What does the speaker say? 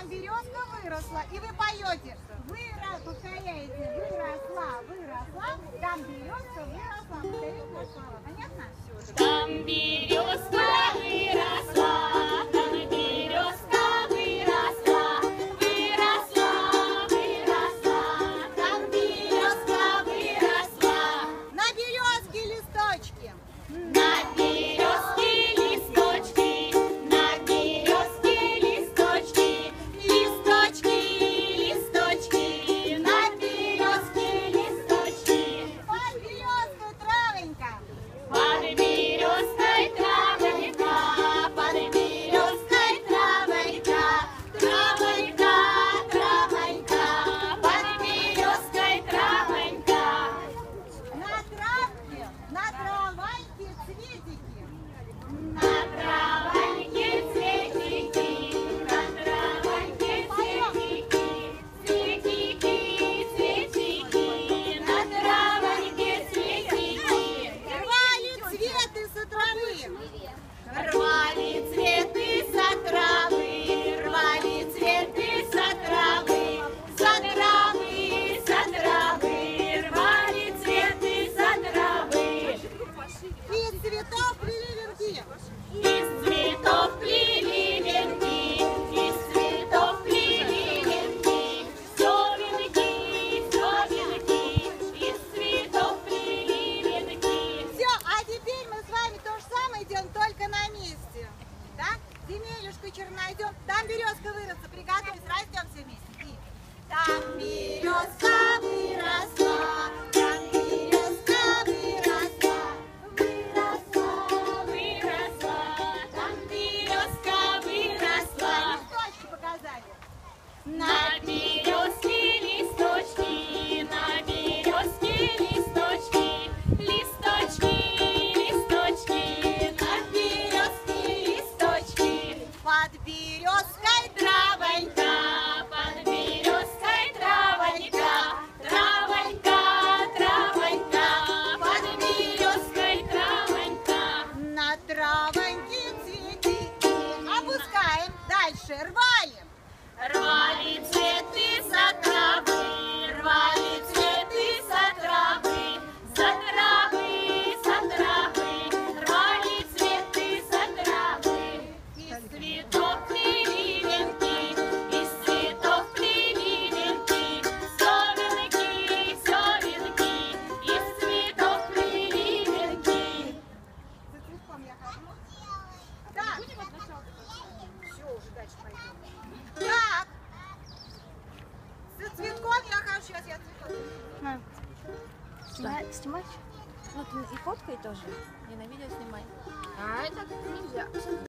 березка выросла, и вы поете. Повторяете, выросла, выросла, там березка выросла. Повторите два слова. Понятно? Там березка выросла, там березка выросла, выросла, выросла, там березка выросла. На березке листочки. На березке листочки, на березке листочки, листочки, листочки, на березке листочки. Под березкой травонька. Под березкой травонька, под березкой травонька, травонька, травонька, под березкой травонька. На травке, на траваньке цветики. На травоньке цветики, на травоньке цветики, цветики, цветики, на травоньке цветики. Рвали цветы со травы. Рвали цветы со травы, рвали цветы со травы, со травы, со травы, рвали цветы со травы. Из цветов плели венки. Из цветов плели венки, из цветов плели венки, все венки, из цветов плели венки. Все, а теперь мы с вами то же самое делаем, только на месте. Да? Земелюшку чернойдем. Там березка выросла. Приготовились, растем все вместе. И там березка выросла. Там березка выросла. Выросла. Выросла, там березка выросла. Листочки показали. На березке листочки, на березке листочки, листочки, листочки, на березке листочки. Под березкой Травонька, под березкой травонька, травонька, травонька, под березкой травонька. на травоньке цветики. Опускаем. Дальше рвали. Рвали цветы со травы, рвали цветы со травы, со травы, со травы, рвали цветы со травы. Из цветов плели венки, из цветов плели венки, совенки, совенки, из цветов плели венки. За цветком я хожу. Так. Все, уже дальше пойдем. Так. За цветком я хожу. Сейчас я цветком. Снимать? Ну, ты и фоткай тоже, и на видео снимай. А это нельзя.